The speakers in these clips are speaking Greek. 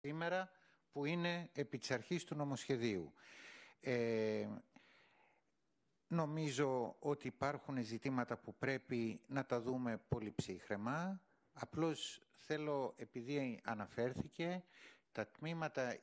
σήμερα που είναι επί της αρχής του νομοσχεδίου. Νομίζω ότι υπάρχουν ζητήματα που πρέπει να τα δούμε πολύ ψύχραιμα. Απλώς θέλω, επειδή αναφέρθηκε, τα τμήματα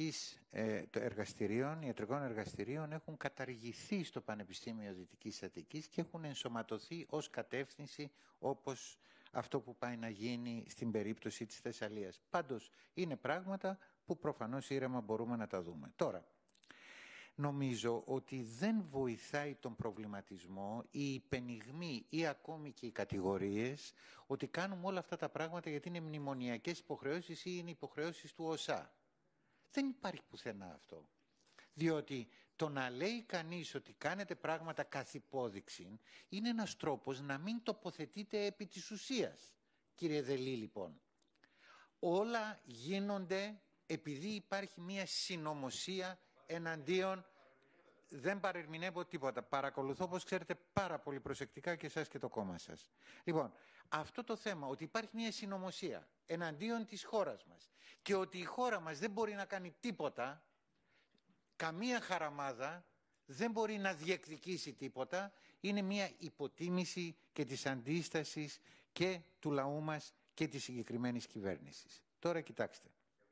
ιατρικών εργαστηρίων έχουν καταργηθεί στο Πανεπιστήμιο Δυτικής Αττικής και έχουν ενσωματωθεί ως κατεύθυνση, όπως αυτό που πάει να γίνει στην περίπτωση της Θεσσαλίας. Πάντως είναι πράγματα που προφανώς ήρεμα μπορούμε να τα δούμε. Τώρα, νομίζω ότι δεν βοηθάει τον προβληματισμό, η υπενιγμή ή ακόμη και οι κατηγορίες ότι κάνουμε όλα αυτά τα πράγματα γιατί είναι μνημονιακές υποχρεώσεις ή είναι υποχρεώσεις του ΟΣΑ. Δεν υπάρχει πουθενά αυτό. Διότι το να λέει κανείς ότι κάνετε πράγματα καθ' υπόδειξη είναι ένας τρόπος να μην τοποθετείτε επί της ουσίας. Κύριε Δελή, λοιπόν, όλα γίνονται επειδή υπάρχει μια συνωμοσία εναντίον. Δεν παρερμηνεύω τίποτα. Παρακολουθώ, όπως ξέρετε, πάρα πολύ προσεκτικά και εσάς και το κόμμα σας. Λοιπόν, αυτό το θέμα, ότι υπάρχει μια συνωμοσία εναντίον της χώρας μας και ότι η χώρα μας δεν μπορεί να κάνει τίποτα, καμία χαραμάδα δεν μπορεί να διεκδικήσει τίποτα, είναι μια υποτίμηση και της αντίστασης και του λαού μας και της συγκεκριμένης κυβέρνησης. Τώρα κοιτάξτε.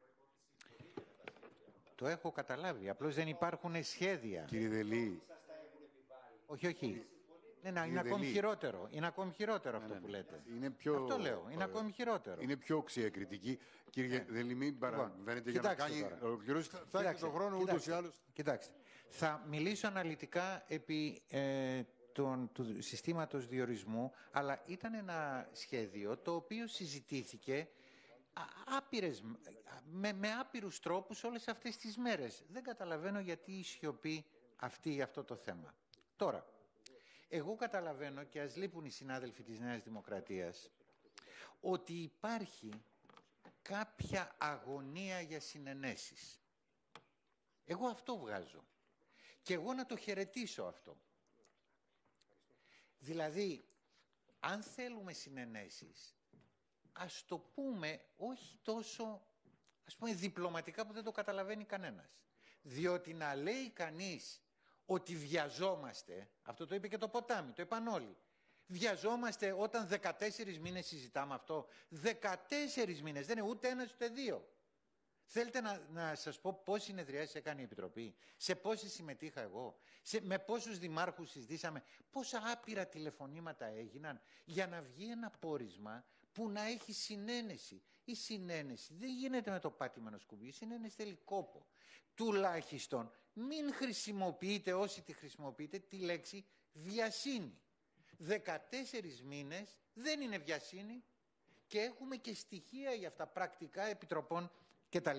Το έχω καταλάβει, απλώς δεν υπάρχουν σχέδια. Κύριε Δελή. Όχι, όχι. Είναι ακόμη χειρότερο. Είναι ακόμη χειρότερο αυτό που λέτε. Είναι πιο... Αυτό λέω. Είναι ακόμη χειρότερο. Είναι πιο οξία κριτική. Κύριε Δελή, μην παραβαίνετε για να κάνει ολοκληρώσει. Θα έχετε τον χρόνο ούτως ή άλλως. Κοιτάξτε. Θα μιλήσω αναλυτικά επί του συστήματος διορισμού, αλλά ήταν ένα σχέδιο το οποίο συζητήθηκε με άπειρους τρόπους όλες αυτές τις μέρες. Δεν καταλαβαίνω γιατί η σιωπή αυτό το θέμα. Τώρα, εγώ καταλαβαίνω, και ας λείπουν οι συνάδελφοι της Νέας Δημοκρατίας, ότι υπάρχει κάποια αγωνία για συνενέσεις. Εγώ αυτό βγάζω. Και εγώ να το χαιρετήσω αυτό. Δηλαδή, αν θέλουμε συνενέσεις, ας το πούμε όχι τόσο, ας πούμε, διπλωματικά που δεν το καταλαβαίνει κανένας. Διότι να λέει κανείς ότι βιαζόμαστε, αυτό το είπε και το ποτάμι, το είπαν όλοι. Βιαζόμαστε όταν 14 μήνες συζητάμε αυτό. 14 μήνες, δεν είναι ούτε ένας ούτε δύο. Θέλετε να σας πω πόσες συνεδριάσεις έκανε η Επιτροπή, σε πόσες συμμετείχα εγώ, με πόσους δημάρχους συζητήσαμε, πόσα άπειρα τηλεφωνήματα έγιναν για να βγει ένα πόρισμα που να έχει συνένεση. Η συνένεση δεν γίνεται με το πάτημα ενός κουμπί, η συνένεση θέλει κόπο. Τουλάχιστον μην χρησιμοποιείτε, όσοι τη χρησιμοποιείτε, τη λέξη βιασύνη. 14 μήνες δεν είναι βιασύνη και έχουμε και στοιχεία για αυτά, πρακτικά επιτροπών κτλ.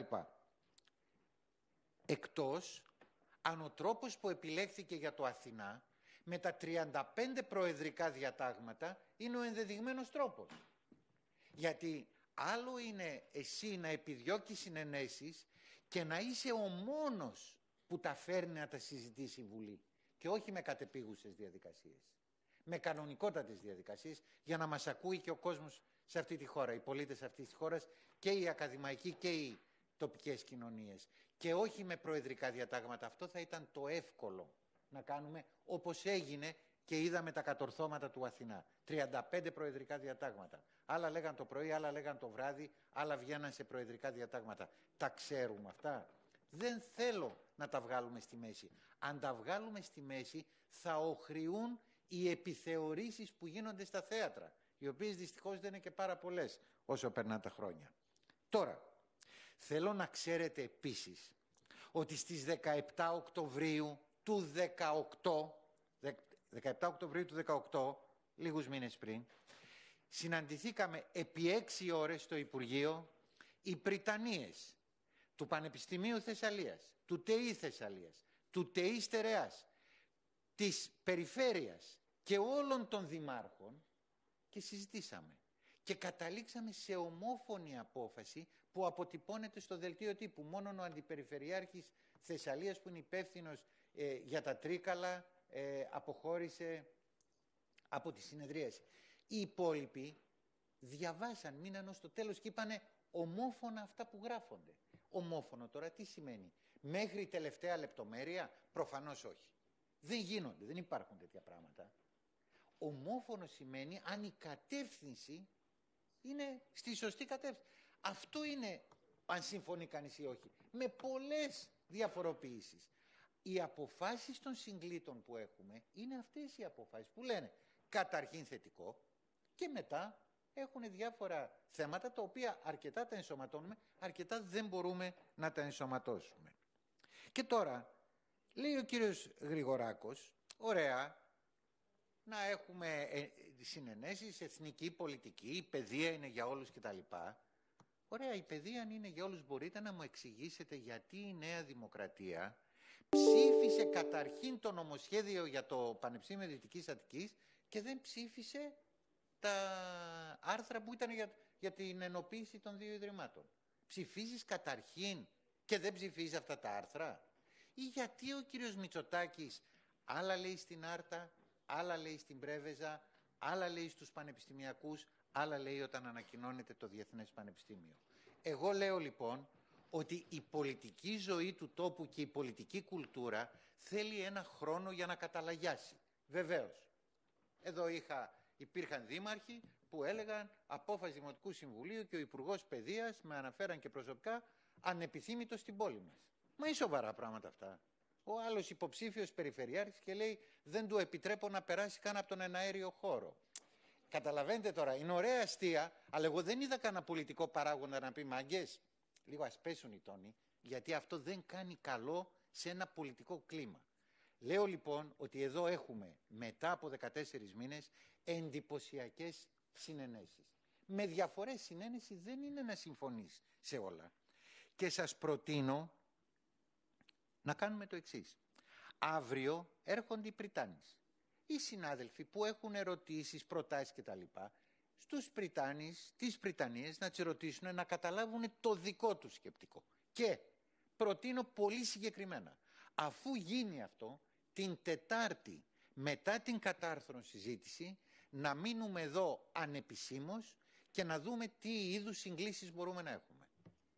Εκτός αν ο τρόπος που επιλέχθηκε για το Αθηνά με τα 35 προεδρικά διατάγματα είναι ο ενδεδειγμένος τρόπος. Γιατί άλλο είναι εσύ να επιδιώκεις συνενέσεις και να είσαι ο μόνος που τα φέρνει να τα συζητήσει η Βουλή και όχι με κατεπίγουσες διαδικασίες. Με κανονικότατες διαδικασίες για να μας ακούει και ο κόσμος σε αυτή τη χώρα, οι πολίτες αυτής της χώρας και οι ακαδημαϊκοί και οι τοπικές κοινωνίες. Και όχι με προεδρικά διατάγματα. Αυτό θα ήταν το εύκολο να κάνουμε, όπως έγινε και είδαμε τα κατορθώματα του Αθηνά. 35 προεδρικά διατάγματα. Άλλα λέγαν το πρωί, άλλα λέγαν το βράδυ, άλλα βγαίναν σε προεδρικά διατάγματα. Τα ξέρουμε αυτά. Δεν θέλω να τα βγάλουμε στη μέση. Αν τα βγάλουμε στη μέση θα οχριούν οι επιθεωρήσεις που γίνονται στα θέατρα, οι οποίες δυστυχώς δεν είναι και πάρα πολλές όσο περνά τα χρόνια. Τώρα, θέλω να ξέρετε επίσης ότι στις 17 Οκτωβρίου του 18, λίγους μήνες πριν, συναντηθήκαμε επί 6 ώρες στο Υπουργείο οι Πριτανείες του Πανεπιστημίου Θεσσαλίας, του ΤΕΙ Θεσσαλίας, του ΤΕΙ Στερεάς, της Περιφέρειας και όλων των δημάρχων και συζητήσαμε. Και καταλήξαμε σε ομόφωνη απόφαση που αποτυπώνεται στο δελτίο τύπου. Μόνο ο Αντιπεριφερειάρχης Θεσσαλίας, που είναι υπεύθυνος για τα Τρίκαλα, αποχώρησε από τη συνεδρίαση. Οι υπόλοιποι διαβάσαν, μείναν ως το τέλος και είπανε ομόφωνα αυτά που γράφονται. Ομόφωνο τώρα τι σημαίνει? Μέχρι τελευταία λεπτομέρεια? Προφανώς όχι. Δεν γίνονται, δεν υπάρχουν τέτοια πράγματα. Ομόφωνο σημαίνει αν η κατεύθυνση είναι στη σωστή κατεύθυνση. Αυτό είναι αν συμφωνεί κανείς ή όχι. Με πολλές διαφοροποιήσεις. Οι αποφάσεις των συγκλήτων που έχουμε είναι αυτές οι αποφάσεις που λένε καταρχήν θετικό και μετά έχουν διάφορα θέματα τα οποία αρκετά τα ενσωματώνουμε, αρκετά δεν μπορούμε να τα ενσωματώσουμε. Και τώρα λέει ο κύριος Γρηγοράκος, ωραία, να έχουμε συνενέσεις, εθνική πολιτική, η παιδεία είναι για όλους κτλ. Ωραία, η παιδεία αν είναι για όλους, μπορείτε να μου εξηγήσετε γιατί η Νέα Δημοκρατία ψήφισε καταρχήν το νομοσχέδιο για το Πανεπιστήμιο Δυτικής Αττικής και δεν ψήφισε τα άρθρα που ήταν για την ενοποίηση των δύο ιδρυμάτων? Ψηφίζεις καταρχήν και δεν ψηφίζεις αυτά τα άρθρα? Ή γιατί ο κύριος Μητσοτάκης άλλα λέει στην Άρτα, άλλα λέει στην Πρέβεζα, άλλα λέει στους πανεπιστημιακούς, άλλα λέει όταν ανακοινώνεται το Διεθνές Πανεπιστήμιο? Εγώ λέω λοιπόν ότι η πολιτική ζωή του τόπου και η πολιτική κουλτούρα θέλει ένα χρόνο για να καταλαγιάσει. Βεβαίως. Εδώ υπήρχαν δήμαρχοι που έλεγαν απόφαση Δημοτικού Συμβουλίου και ο Υπουργός Παιδείας με αναφέραν και προσωπικά ανεπιθύμητο στην πόλη μας. Μα είναι σοβαρά πράγματα αυτά. Ο άλλος υποψήφιος περιφερειάρχης και λέει δεν του επιτρέπω να περάσει καν από τον εναέριο χώρο. Καταλαβαίνετε τώρα, είναι ωραία αστεία, αλλά εγώ δεν είδα κανένα πολιτικό παράγοντα να πει μάγκες, λίγο ας πέσουν οι τόνοι, γιατί αυτό δεν κάνει καλό σε ένα πολιτικό κλίμα. Λέω λοιπόν ότι εδώ έχουμε μετά από 14 μήνες εντυπωσιακές συνενέσεις. Με διαφορές συνένεση δεν είναι να συμφωνείς σε όλα. Και σας προτείνω να κάνουμε το εξής. Αύριο έρχονται οι Πριτάνης. Οι συνάδελφοι που έχουν ερωτήσεις, προτάσεις κτλ. Στους Πριτάνης, τις Πριτανίες να τις ρωτήσουν να καταλάβουν το δικό τους σκεπτικό. Και προτείνω πολύ συγκεκριμένα, αφού γίνει αυτό, την Τετάρτη μετά την κατάρθρον συζήτηση, να μείνουμε εδώ ανεπισήμως και να δούμε τι είδους συγκλήσεις μπορούμε να έχουμε.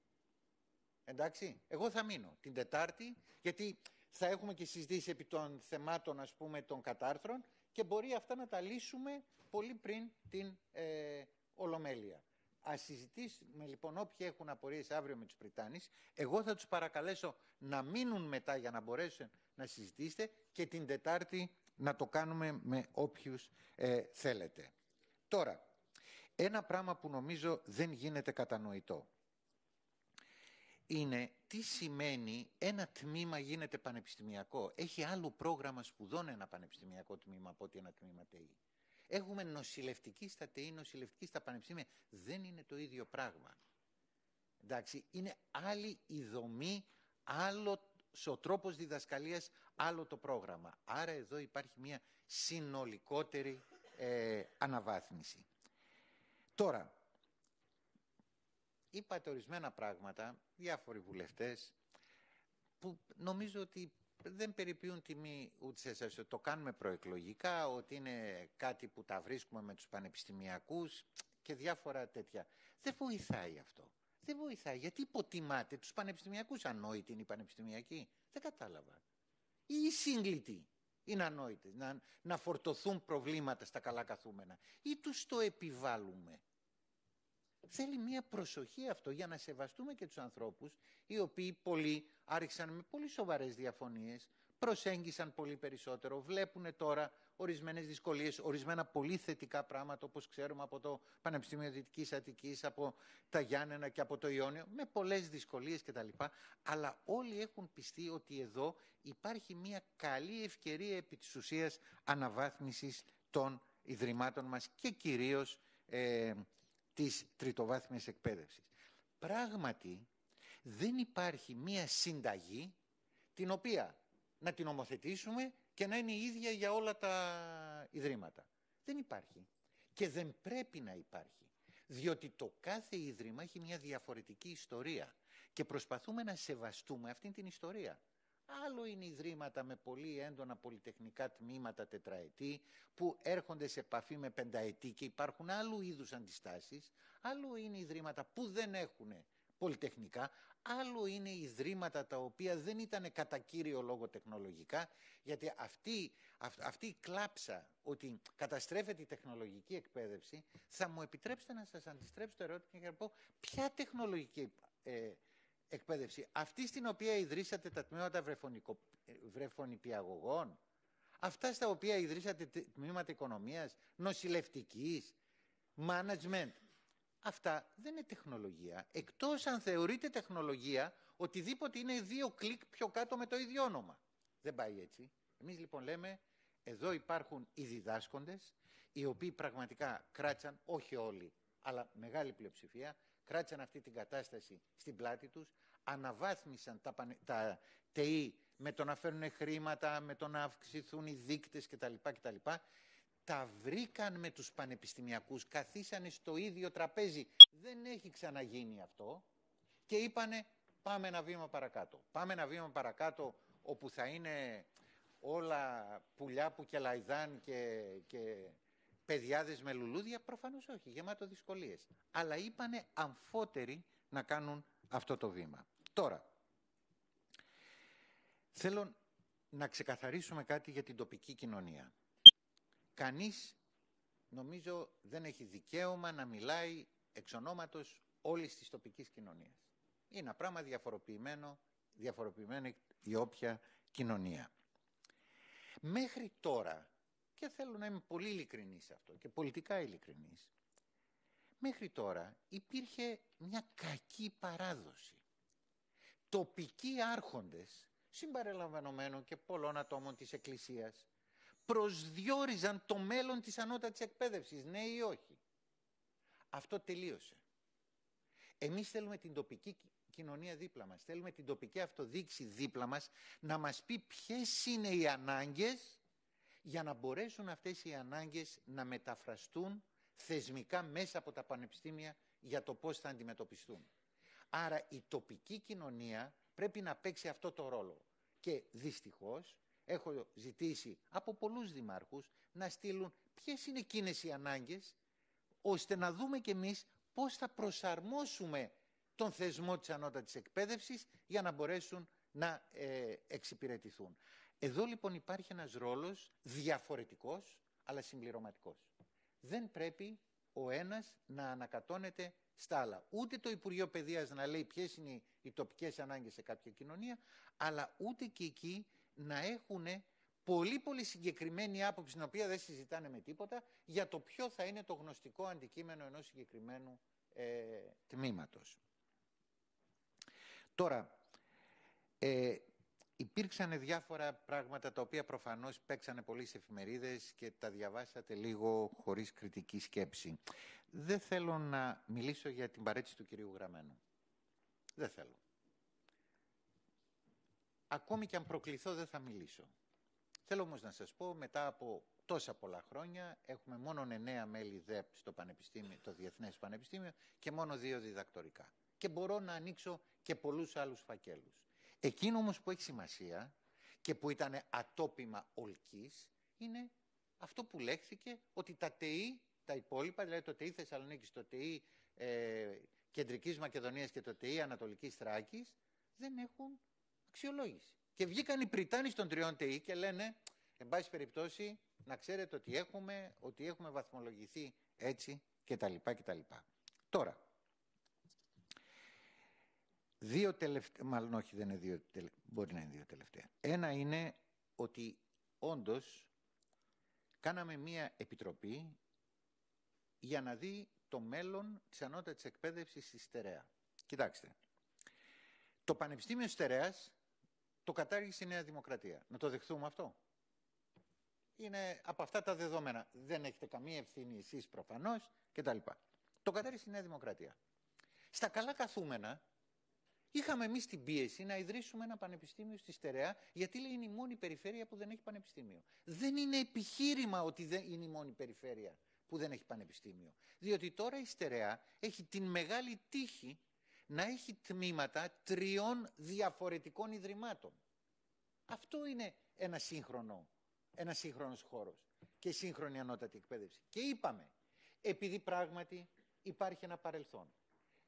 Εντάξει, εγώ θα μείνω την Τετάρτη, γιατί θα έχουμε και συζητήσει επί των θεμάτων, ας πούμε, των κατάρθρων και μπορεί αυτά να τα λύσουμε πολύ πριν την Ολομέλεια. Ας συζητήσουμε λοιπόν όποιοι έχουν απορίες αύριο με τους Πριτάνης. Εγώ θα τους παρακαλέσω να μείνουν μετά για να μπορέσουν να συζητήσετε και την Τετάρτη να το κάνουμε με όποιους θέλετε. Τώρα, ένα πράγμα που νομίζω δεν γίνεται κατανοητό είναι τι σημαίνει ένα τμήμα γίνεται πανεπιστημιακό. Έχει άλλο πρόγραμμα σπουδών ένα πανεπιστημιακό τμήμα από ότι ένα τμήμα ΤΕΗ. Έχουμε νοσηλευτική στα ΤΕΗ, νοσηλευτική στα πανεπιστήμια. Δεν είναι το ίδιο πράγμα. Εντάξει, είναι άλλη η δομή, άλλο ο τρόπος διδασκαλίας, άλλο το πρόγραμμα. Άρα εδώ υπάρχει μια συνολικότερη αναβάθμιση. Τώρα, είπατε ορισμένα πράγματα, διάφοροι βουλευτές, που νομίζω ότι δεν περιποιούν τιμή ούτε σε εσάς. Το κάνουμε προεκλογικά, ότι είναι κάτι που τα βρίσκουμε με τους πανεπιστημιακούς και διάφορα τέτοια. Δεν βοηθάει αυτό. Δεν βοηθάει. Γιατί υποτιμάτε τους πανεπιστημιακούς? Ανόητοι είναι οι πανεπιστημιακοί? Δεν κατάλαβα. Ή οι σύγκλητοι είναι ανόητοι να φορτωθούν προβλήματα στα καλά καθούμενα? Ή τους το επιβάλλουμε? Θέλει μια προσοχή αυτό για να σεβαστούμε και τους ανθρώπους οι οποίοι πολλοί άρχισαν με πολύ σοβαρές διαφωνίες, προσέγγισαν πολύ περισσότερο, βλέπουν τώρα ορισμένες δυσκολίες, ορισμένα πολύ θετικά πράγματα όπως ξέρουμε από το Πανεπιστήμιο Δυτικής Αττικής, από τα Γιάννενα και από το Ιόνιο, με πολλές δυσκολίες κτλ. Αλλά όλοι έχουν πιστεί ότι εδώ υπάρχει μια καλή ευκαιρία επί της ουσίας αναβάθμισης των ιδρυμάτων μας και κυρίως της τριτοβάθμιας εκπαίδευσης. Πράγματι, δεν υπάρχει μία συνταγή την οποία να την ομοθετήσουμε και να είναι η ίδια για όλα τα ιδρύματα. Δεν υπάρχει. Και δεν πρέπει να υπάρχει. Διότι το κάθε ίδρυμα έχει μια διαφορετική ιστορία και προσπαθούμε να σεβαστούμε αυτήν την ιστορία. Άλλο είναι ιδρύματα με πολύ έντονα πολυτεχνικά τμήματα τετραετή που έρχονται σε επαφή με πενταετή και υπάρχουν άλλου είδους αντιστάσεις. Άλλο είναι ιδρύματα που δεν έχουν πολυτεχνικά, άλλο είναι ιδρύματα τα οποία δεν ήταν κατά κύριο λόγο τεχνολογικά, γιατί αυτή η κλάψα ότι καταστρέφεται η τεχνολογική εκπαίδευση, θα μου επιτρέψετε να σας αντιστρέψω το ερώτημα και να πω ποια τεχνολογική εκπαίδευση, αυτή στην οποία ιδρύσατε τα τμήματα βρεφονιπιαγωγών, αυτά στα οποία ιδρύσατε τμήματα οικονομίας, νοσηλευτικής, management. Αυτά δεν είναι τεχνολογία, εκτός αν θεωρείτε τεχνολογία οτιδήποτε είναι 2 κλικ πιο κάτω με το ίδιο όνομα. Δεν πάει έτσι. Εμείς λοιπόν λέμε, εδώ υπάρχουν οι διδάσκοντες, οι οποίοι πραγματικά κράτησαν, όχι όλοι, αλλά μεγάλη πλειοψηφία, κράτησαν αυτή την κατάσταση στην πλάτη τους, αναβάθμισαν τα ΤΕΗ με το να φέρουν χρήματα, με το να αυξηθούν οι δείκτες κτλ. Τα βρήκαν με τους πανεπιστημιακούς, καθίσανε στο ίδιο τραπέζι. Δεν έχει ξαναγίνει αυτό και είπανε πάμε ένα βήμα παρακάτω. Πάμε ένα βήμα παρακάτω όπου θα είναι όλα πουλιά που κελαϊδάν και παιδιάδες με λουλούδια. Προφανώς όχι, γεμάτο δυσκολίες. Αλλά είπανε αμφότεροι να κάνουν αυτό το βήμα. Τώρα, θέλω να ξεκαθαρίσουμε κάτι για την τοπική κοινωνία. Κανείς, νομίζω, δεν έχει δικαίωμα να μιλάει εξ ονόματος όλης της τοπικής κοινωνίας. Είναι ένα πράγμα διαφοροποιημένη η όποια κοινωνία. Μέχρι τώρα, και θέλω να είμαι πολύ ειλικρινής σε αυτό και πολιτικά ειλικρινής, μέχρι τώρα υπήρχε μια κακή παράδοση. Τοπικοί άρχοντες, συμπεριλαμβανομένων και πολλών ατόμων της Εκκλησίας, προσδιορίζαν το μέλλον της ανώτατης εκπαίδευσης, ναι ή όχι. Αυτό τελείωσε. Εμείς θέλουμε την τοπική κοινωνία δίπλα μας, θέλουμε την τοπική αυτοδιοίκηση δίπλα μας, να μας πει ποιες είναι οι ανάγκες, για να μπορέσουν αυτές οι ανάγκες να μεταφραστούν θεσμικά μέσα από τα πανεπιστήμια για το πώς θα αντιμετωπιστούν. Άρα η τοπική κοινωνία πρέπει να παίξει αυτό το ρόλο. Και δυστυχώς έχω ζητήσει από πολλούς δημάρχους να στείλουν ποιες είναι εκείνες οι ανάγκες, ώστε να δούμε κι εμείς πώς θα προσαρμόσουμε τον θεσμό της ανώτατης εκπαίδευσης για να μπορέσουν να εξυπηρετηθούν. Εδώ λοιπόν υπάρχει ένας ρόλος διαφορετικός αλλά συμπληρωματικός. Δεν πρέπει ο ένας να ανακατώνεται στα άλλα. Ούτε το Υπουργείο Παιδείας να λέει ποιες είναι οι τοπικές ανάγκες σε κάποια κοινωνία, αλλά ούτε και εκεί να έχουν πολύ πολύ συγκεκριμένη άποψη, την οποία δεν συζητάνε με τίποτα, για το ποιο θα είναι το γνωστικό αντικείμενο ενός συγκεκριμένου τμήματος. Τώρα, υπήρξαν διάφορα πράγματα τα οποία προφανώς παίξανε πολύ στις εφημερίδες και τα διαβάσατε λίγο χωρίς κριτική σκέψη. Δεν θέλω να μιλήσω για την παρέτηση του κυρίου Γραμμένου. Δεν θέλω. Ακόμη και αν προκληθώ δεν θα μιλήσω. Θέλω όμως να σας πω, μετά από τόσα πολλά χρόνια, έχουμε μόνο 9 μέλη ΔΕΠ στο Πανεπιστήμιο, το Διεθνές Πανεπιστήμιο, και μόνο 2 διδακτορικά. Και μπορώ να ανοίξω και πολλούς άλλους φακέλους. Εκείνο όμως που έχει σημασία και που ήταν ατόπιμα ολκής, είναι αυτό που λέχθηκε, ότι τα ΤΕΗ, τα υπόλοιπα, δηλαδή το ΤΕΗ Θεσσαλονίκης, το ΤΕΗ Κεντρικής Μακεδονίας και το ΤΕΗ Ανατολικής Θράκης, δεν έχουν αξιολόγηση. Και βγήκαν οι πριτάνοι των 3 ΤΕΗ και λένε, εν πάση περιπτώσει, να ξέρετε ότι έχουμε βαθμολογηθεί έτσι κτλ. Τώρα, μάλλον όχι, δεν είναι μπορεί να είναι 2 τελευταία. Ένα είναι ότι όντως κάναμε μία επιτροπή για να δει το μέλλον της ανώτατης εκπαίδευσης στη Στερεά. Κοιτάξτε, το Πανεπιστήμιο Στερεάς το κατάργησε η Νέα Δημοκρατία. Να το δεχθούμε αυτό? Είναι από αυτά τα δεδομένα. Δεν έχετε καμία ευθύνη εσείς προφανώς κτλ. Το κατάργησε η Νέα Δημοκρατία. Στα καλά καθούμενα, είχαμε εμείς την πίεση να ιδρύσουμε ένα πανεπιστήμιο στη Στερεά, γιατί λέει είναι η μόνη περιφέρεια που δεν έχει πανεπιστήμιο. Δεν είναι επιχείρημα ότι δεν είναι η μόνη περιφέρεια που δεν έχει πανεπιστήμιο. Διότι τώρα η Στερεά έχει την μεγάλη τύχη να έχει τμήματα 3 διαφορετικών ιδρυμάτων. Αυτό είναι ένας σύγχρονος χώρος και σύγχρονη ανώτατη εκπαίδευση. Και είπαμε, επειδή πράγματι υπάρχει ένα παρελθόν,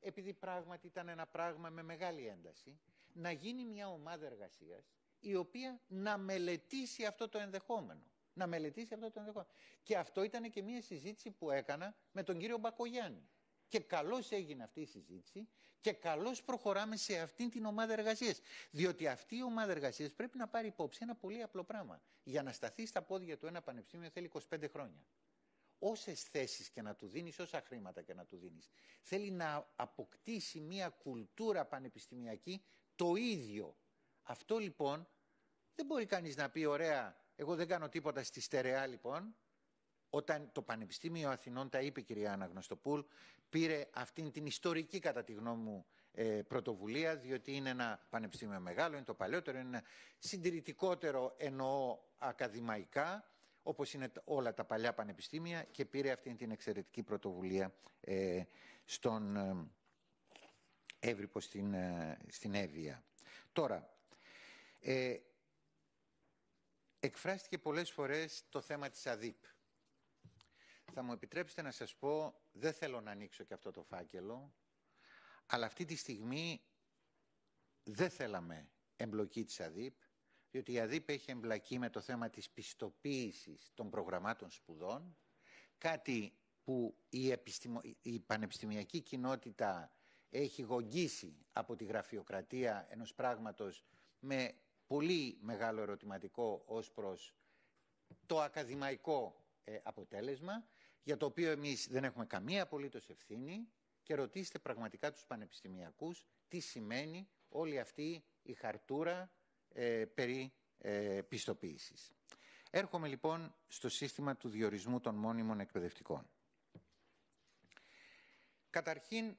επειδή πράγματι ήταν ένα πράγμα με μεγάλη ένταση, να γίνει μια ομάδα εργασίας η οποία να μελετήσει αυτό το ενδεχόμενο. Να μελετήσει αυτό το ενδεχόμενο. Και αυτό ήταν και μια συζήτηση που έκανα με τον κύριο Μπακογιάννη. Και καλώς έγινε αυτή η συζήτηση και καλώς προχωράμε σε αυτήν την ομάδα εργασίας. Διότι αυτή η ομάδα εργασίας πρέπει να πάρει υπόψη ένα πολύ απλό πράγμα. Για να σταθεί στα πόδια του ένα πανεπιστήμιο θέλει 25 χρόνια. Όσες θέσεις και να του δίνεις, όσα χρήματα και να του δίνεις, θέλει να αποκτήσει μια κουλτούρα πανεπιστημιακή το ίδιο. Αυτό λοιπόν δεν μπορεί κανείς να πει ωραία, εγώ δεν κάνω τίποτα στη στερεά λοιπόν. Όταν το Πανεπιστήμιο Αθηνών, τα είπε η κυρία Αναγνωστοπούλ, πήρε αυτήν την ιστορική κατά τη γνώμη μου πρωτοβουλία, διότι είναι ένα πανεπιστήμιο μεγάλο, είναι το παλιότερο, είναι ένα συντηρητικότερο εννοώ ακαδημαϊκά, όπως είναι όλα τα παλιά πανεπιστήμια, και πήρε αυτήν την εξαιρετική πρωτοβουλία στον Εύρυπο στην Εύβοια. Τώρα, εκφράστηκε πολλές φορές το θέμα της ΑΔΥΠ. Θα μου επιτρέψετε να σας πω, δεν θέλω να ανοίξω και αυτό το φάκελο, αλλά αυτή τη στιγμή δεν θέλαμε εμπλοκή της ΑΔΥΠ, διότι η ΑΔΥΠ έχει εμπλακεί με το θέμα της πιστοποίησης των προγραμμάτων σπουδών, κάτι που η πανεπιστημιακή κοινότητα έχει γογγίσει από τη γραφειοκρατία ενός πράγματος με πολύ μεγάλο ερωτηματικό ως προς το ακαδημαϊκό αποτέλεσμα, για το οποίο εμείς δεν έχουμε καμία απολύτως ευθύνη, και ρωτήστε πραγματικά τους πανεπιστημιακούς τι σημαίνει όλη αυτή η χαρτούρα περί πιστοποίησης. Έρχομαι λοιπόν στο σύστημα του διορισμού των μόνιμων εκπαιδευτικών. Καταρχήν,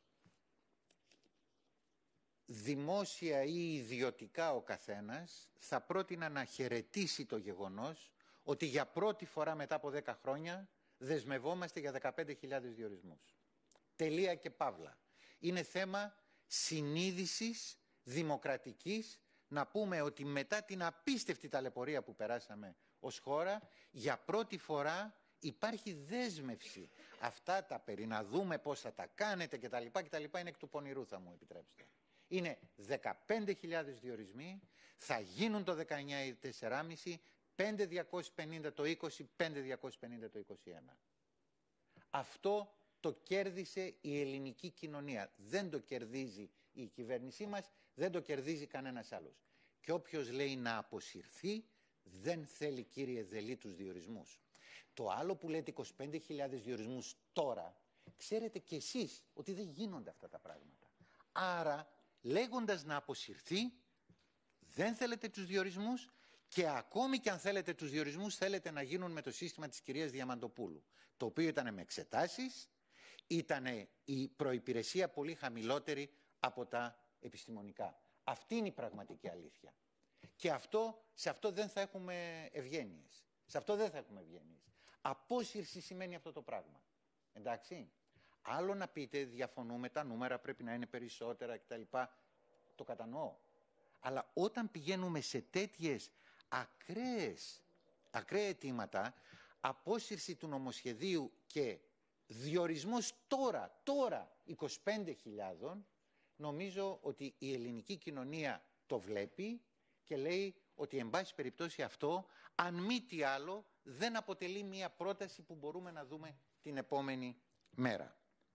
δημόσια ή ιδιωτικά ο καθένας θα πρότεινα να χαιρετήσει το γεγονός ότι για πρώτη φορά μετά από 10 χρόνια δεσμευόμαστε για 15.000 διορισμούς. Τελεία και παύλα. Είναι θέμα συνείδησης δημοκρατικής να πούμε ότι μετά την απίστευτη ταλαιπωρία που περάσαμε ως χώρα, για πρώτη φορά υπάρχει δέσμευση. Αυτά τα περί να δούμε πώς θα τα κάνετε κτλ. Είναι εκ του πονηρού, θα μου επιτρέψετε. Είναι 15.000 διορισμοί, θα γίνουν το 19 ή 4,5, 5.250 το 20, 5.250 το 21. Αυτό το κέρδισε η ελληνική κοινωνία. Δεν το κερδίζει η κυβέρνησή μας, δεν το κερδίζει κανένας άλλος. Και όποιος λέει να αποσυρθεί, δεν θέλει, κύριε Δελή, τους διορισμούς. Το άλλο που λέτε 25.000 διορισμούς τώρα, ξέρετε κι εσείς ότι δεν γίνονται αυτά τα πράγματα. Άρα, λέγοντας να αποσυρθεί, δεν θέλετε τους διορισμούς, και ακόμη και αν θέλετε τους διορισμούς, θέλετε να γίνουν με το σύστημα της κυρίας Διαμαντοπούλου, το οποίο ήταν με εξετάσεις, ήταν η προϋπηρεσία πολύ χαμηλότερη από τα επιστημονικά. Αυτή είναι η πραγματική αλήθεια. Και σε αυτό δεν θα έχουμε ευγένειες. Σε αυτό δεν θα έχουμε ευγένειες. Απόσυρση σημαίνει αυτό το πράγμα. Εντάξει. Άλλο να πείτε, διαφωνούμε, τα νούμερα πρέπει να είναι περισσότερα κτλ. Το κατανοώ. Αλλά όταν πηγαίνουμε σε τέτοιες ακραία αιτήματα, απόσυρση του νομοσχεδίου και διορισμός τώρα 25.000, νομίζω ότι η ελληνική κοινωνία το βλέπει και λέει ότι εν πάση περιπτώσει αυτό, αν μη τι άλλο, δεν αποτελεί μια πρόταση που μπορούμε να δούμε την επόμενη μέρα.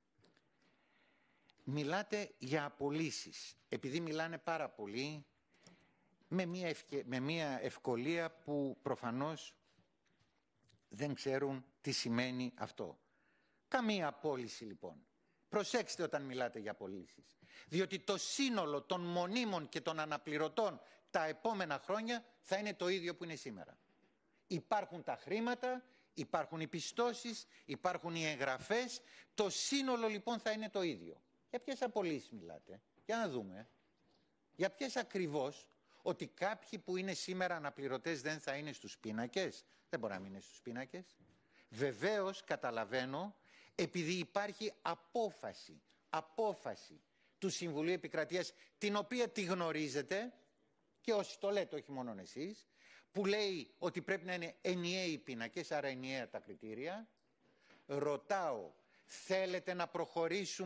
Μιλάτε για απολύσεις. Επειδή μιλάνε πάρα πολύ, με μια ευκολία που προφανώς δεν ξέρουν τι σημαίνει αυτό. Καμία απόλυση λοιπόν. Προσέξτε όταν μιλάτε για απολύσεις. Διότι το σύνολο των μονίμων και των αναπληρωτών τα επόμενα χρόνια θα είναι το ίδιο που είναι σήμερα. Υπάρχουν τα χρήματα, υπάρχουν οι πιστώσεις, υπάρχουν οι εγγραφές. Το σύνολο λοιπόν θα είναι το ίδιο. Για ποιες απολύσεις μιλάτε? Για να δούμε. Για ποιες ακριβώς? Ότι κάποιοι που είναι σήμερα αναπληρωτές δεν θα είναι στους πίνακες? Δεν μπορεί να μην είναι στους πίνακες. Βεβαίως καταλαβαίνω, επειδή υπάρχει απόφαση του Συμβουλίου Επικρατείας, την οποία τη γνωρίζετε και όσοι το λέτε, όχι μόνο εσείς, που λέει ότι πρέπει να είναι ενιαίοι οι πίνακες, άρα ενιαία τα κριτήρια. Ρωτάω, θέλετε να προχωρήσουμε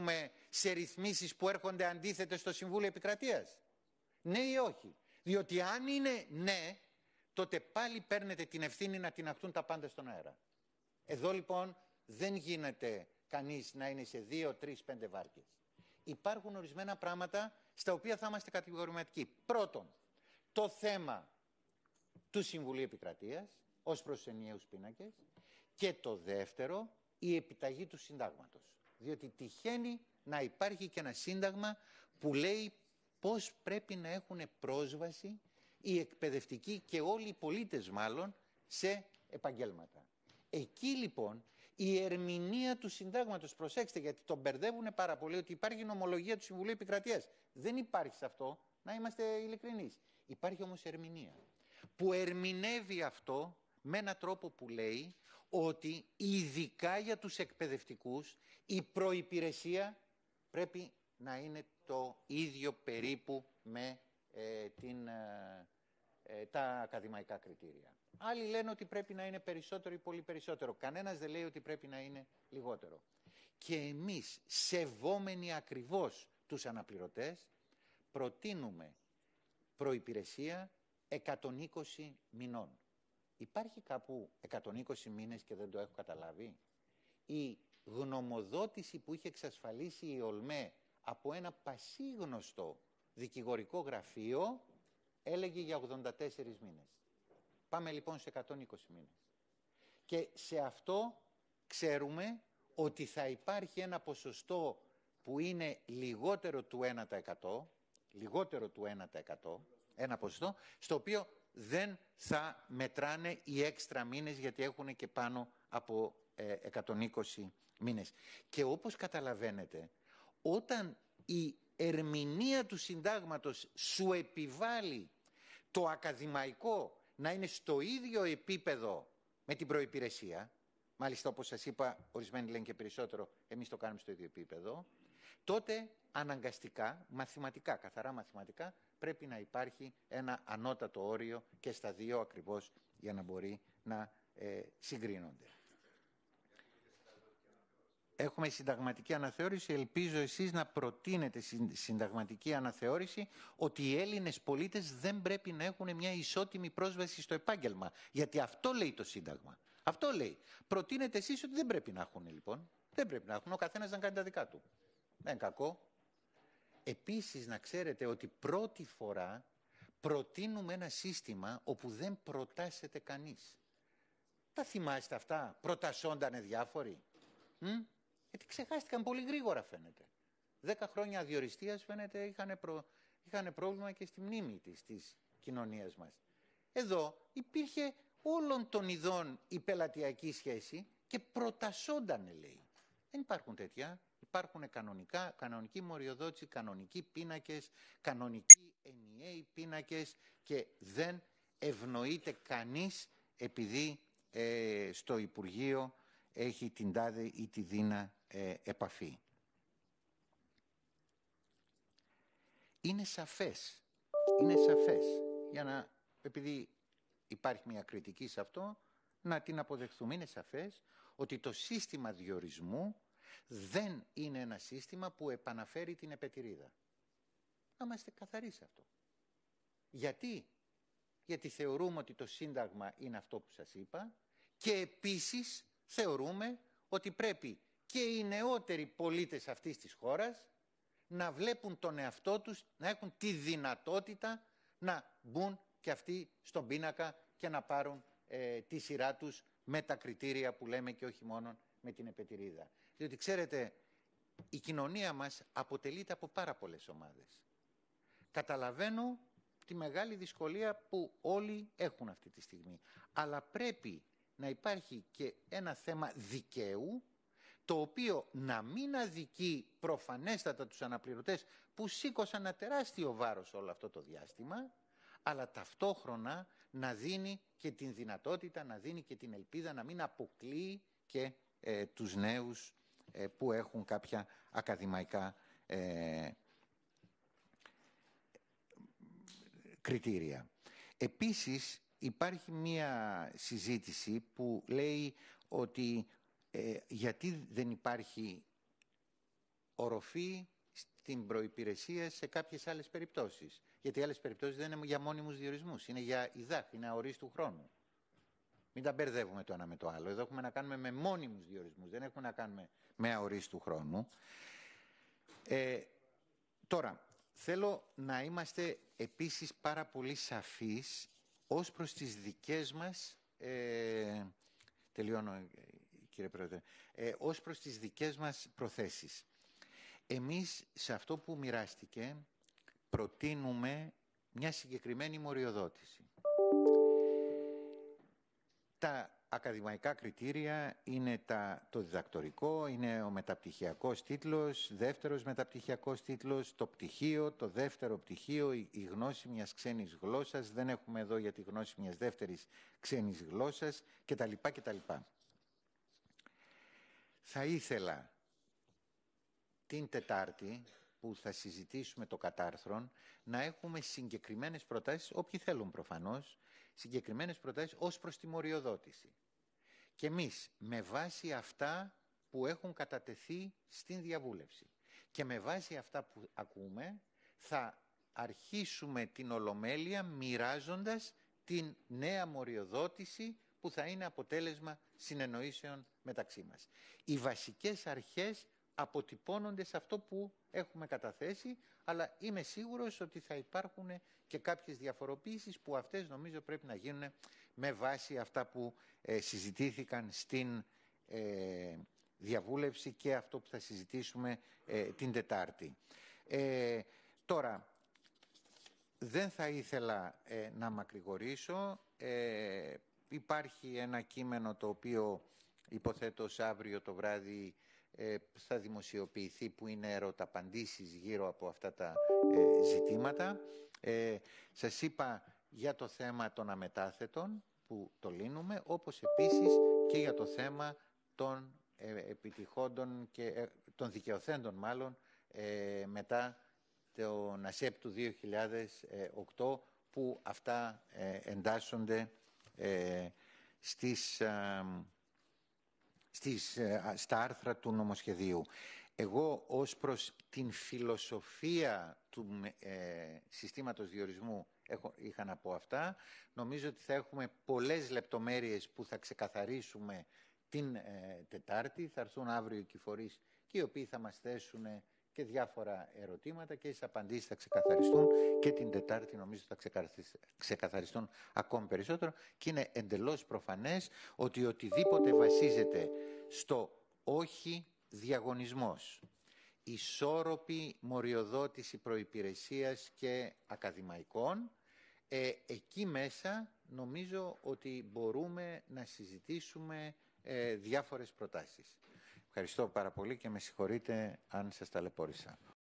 σε ρυθμίσεις που έρχονται αντίθετες στο Συμβούλιο Επικρατείας? Ναι ή όχι? Διότι αν είναι ναι, τότε πάλι παίρνετε την ευθύνη να τιναχτούν τα πάντα στον αέρα. Εδώ λοιπόν δεν γίνεται κανείς να είναι σε 2, 3, 5 βάρκες. Υπάρχουν ορισμένα πράγματα στα οποία θα είμαστε κατηγορηματικοί. Πρώτον, το θέμα του Συμβουλίου Επικρατείας ως προς τους ενιαίους πίνακες, και το δεύτερο, η επιταγή του συντάγματος. Διότι τυχαίνει να υπάρχει και ένα σύνταγμα που λέει πώς πρέπει να έχουν πρόσβαση οι εκπαιδευτικοί και όλοι οι πολίτες μάλλον σε επαγγέλματα. Εκεί λοιπόν η ερμηνεία του συντάγματος, προσέξτε γιατί τον μπερδεύουν πάρα πολύ, ότι υπάρχει νομολογία του Συμβουλίου Επικρατείας. Δεν υπάρχει σε αυτό, να είμαστε ειλικρινείς. Υπάρχει όμως ερμηνεία που ερμηνεύει αυτό με έναν τρόπο που λέει ότι ειδικά για τους εκπαιδευτικούς η προϋπηρεσία πρέπει να είναι το ίδιο περίπου με τα ακαδημαϊκά κριτήρια. Άλλοι λένε ότι πρέπει να είναι περισσότερο ή πολύ περισσότερο. Κανένας δεν λέει ότι πρέπει να είναι λιγότερο. Και εμείς, σεβόμενοι ακριβώς τους αναπληρωτές, προτείνουμε προϋπηρεσία 120 μηνών. Υπάρχει κάπου 120 μήνες και δεν το έχω καταλάβει? Η γνωμοδότηση που είχε εξασφαλίσει η ΟΛΜΕ από ένα πασίγνωστο δικηγορικό γραφείο έλεγε για 84 μήνες. Πάμε λοιπόν σε 120 μήνες. Και σε αυτό ξέρουμε ότι θα υπάρχει ένα ποσοστό που είναι λιγότερο του 1%, ένα ποσοστό, στο οποίο δεν θα μετράνε οι έξτρα μήνες, γιατί έχουν και πάνω από 120 μήνες. Και όπως καταλαβαίνετε, όταν η ερμηνεία του συντάγματος σου επιβάλλει το ακαδημαϊκό να είναι στο ίδιο επίπεδο με την προϋπηρεσία, μάλιστα όπως σας είπα, ορισμένοι λένε και περισσότερο, εμείς το κάνουμε στο ίδιο επίπεδο, τότε αναγκαστικά, μαθηματικά, καθαρά μαθηματικά, πρέπει να υπάρχει ένα ανώτατο όριο και στα δύο ακριβώς για να μπορεί να συγκρίνονται. Έχουμε συνταγματική αναθεώρηση. Ελπίζω εσείς να προτείνετε συνταγματική αναθεώρηση ότι οι Έλληνες πολίτες δεν πρέπει να έχουν μια ισότιμη πρόσβαση στο επάγγελμα. Γιατί αυτό λέει το Σύνταγμα. Αυτό λέει. Προτείνετε εσείς ότι δεν πρέπει να έχουν λοιπόν. Δεν πρέπει να έχουν. Ο καθένας να κάνει τα δικά του. Δεν είναι κακό. Επίσης να ξέρετε ότι πρώτη φορά προτείνουμε ένα σύστημα όπου δεν προτάσσεται κανείς. Τα θυμάστε αυτά? Προτασσόντανε διάφοροι. Γιατί ξεχάστηκαν πολύ γρήγορα φαίνεται. 10 χρόνια αδιοριστίας φαίνεται είχαν πρόβλημα και στη μνήμη της κοινωνίας μας. Εδώ υπήρχε όλων των ειδών η πελατειακή σχέση και προτασσόντανε λέει. Δεν υπάρχουν τέτοια. Υπάρχουν κανονική μοριοδότηση, κανονικοί πίνακες, κανονικοί ενιαίοι πίνακες και δεν ευνοείται κανείς επειδή στο Υπουργείο έχει την τάδε ή τη δίνα επαφή. Είναι σαφές, επειδή υπάρχει μια κριτική σε αυτό, να την αποδεχθούμε. Είναι σαφές ότι το σύστημα διορισμού δεν είναι ένα σύστημα που επαναφέρει την επετηρίδα. Να είμαστε καθαροί σε αυτό. Γιατί? Γιατί θεωρούμε ότι το Σύνταγμα είναι αυτό που σας είπα και επίσης θεωρούμε ότι πρέπει και οι νεότεροι πολίτες αυτής της χώρας να βλέπουν τον εαυτό τους, να έχουν τη δυνατότητα να μπουν και αυτοί στον πίνακα και να πάρουν τη σειρά τους με τα κριτήρια που λέμε και όχι μόνο με την επετηρίδα. Διότι ξέρετε, η κοινωνία μας αποτελείται από πάρα πολλές ομάδες. Καταλαβαίνω τη μεγάλη δυσκολία που όλοι έχουν αυτή τη στιγμή. Αλλά πρέπει να υπάρχει και ένα θέμα δικαίου, το οποίο να μην αδικεί προφανέστατα τους αναπληρωτές που σήκωσαν ένα τεράστιο βάρος όλο αυτό το διάστημα, αλλά ταυτόχρονα να δίνει και την δυνατότητα, να δίνει και την ελπίδα να μην αποκλείει και τους νέους που έχουν κάποια ακαδημαϊκά κριτήρια. Επίσης υπάρχει μία συζήτηση που λέει ότι γιατί δεν υπάρχει οροφή στην προϋπηρεσία σε κάποιες άλλες περιπτώσεις. Γιατί οι άλλες περιπτώσεις δεν είναι για μόνιμους διορισμούς, είναι για ΙΔΑΧ, είναι αορίστου χρόνου. Μην τα μπερδεύουμε το ένα με το άλλο. Εδώ έχουμε να κάνουμε με μόνιμους διορισμούς, δεν έχουμε να κάνουμε με αορίστου χρόνου. Τώρα, θέλω να είμαστε επίσης πάρα πολύ σαφείς ως προς τις δικές μας, τελειώνω κύριε Πρόεδρε, ως προς τις δικές μας προθέσεις. Εμείς σε αυτό που μοιράστηκε προτείνουμε μια συγκεκριμένη μοριοδότηση. Τα ακαδημαϊκά κριτήρια είναι το διδακτορικό, είναι ο μεταπτυχιακός τίτλος, δεύτερος μεταπτυχιακός τίτλος, το πτυχίο, το δεύτερο πτυχίο, η γνώση μιας ξένης γλώσσας, δεν έχουμε εδώ για τη γνώση μιας δεύτερης ξένης γλώσσας κτλ. Θα ήθελα την Τετάρτη που θα συζητήσουμε το κατάρθρον να έχουμε συγκεκριμένες προτάσεις, όποιοι θέλουν προφανώς, συγκεκριμένες προτάσεις ως προς τη μοριοδότηση. Και εμείς με βάση αυτά που έχουν κατατεθεί στην διαβούλευση και με βάση αυτά που ακούμε θα αρχίσουμε την Ολομέλεια μοιράζοντας την νέα μοριοδότηση που θα είναι αποτέλεσμα συνεννοήσεων μεταξύ μας. Οι βασικές αρχές αποτυπώνονται σε αυτό που έχουμε καταθέσει, αλλά είμαι σίγουρος ότι θα υπάρχουν και κάποιες διαφοροποίησεις που αυτές νομίζω πρέπει να γίνουν με βάση αυτά που συζητήθηκαν στην διαβούλευση και αυτό που θα συζητήσουμε την Τετάρτη. Τώρα, δεν θα ήθελα να μακρηγορήσω. Υπάρχει ένα κείμενο το οποίο υποθέτω αύριο το βράδυ θα δημοσιοποιηθεί, που είναι ερωταπαντήσεις γύρω από αυτά τα ζητήματα. Σας είπα για το θέμα των αμετάθετων που το λύνουμε, όπως επίσης και για το θέμα των επιτυχόντων και των δικαιωθέντων μάλλον μετά τον ΑΣΕΠ του 2008, που αυτά εντάσσονται στα άρθρα του νομοσχεδίου. Εγώ ως προς την φιλοσοφία του συστήματος διορισμού είχα να πω αυτά. Νομίζω ότι θα έχουμε πολλές λεπτομέρειες που θα ξεκαθαρίσουμε την Τετάρτη. Θα έρθουν αύριο οι φορείς και οι οποίοι θα μας θέσουν και διάφορα ερωτήματα και τις απαντήσεις θα ξεκαθαριστούν και την Τετάρτη νομίζω θα ξεκαθαριστούν ακόμη περισσότερο, και είναι εντελώς προφανές ότι οτιδήποτε βασίζεται στο όχι διαγωνισμός, ισόρροπη μοριοδότηση προϋπηρεσίας και ακαδημαϊκών, εκεί μέσα νομίζω ότι μπορούμε να συζητήσουμε διάφορες προτάσεις. Ευχαριστώ πάρα πολύ και με συγχωρείτε αν σας ταλαιπώρησα.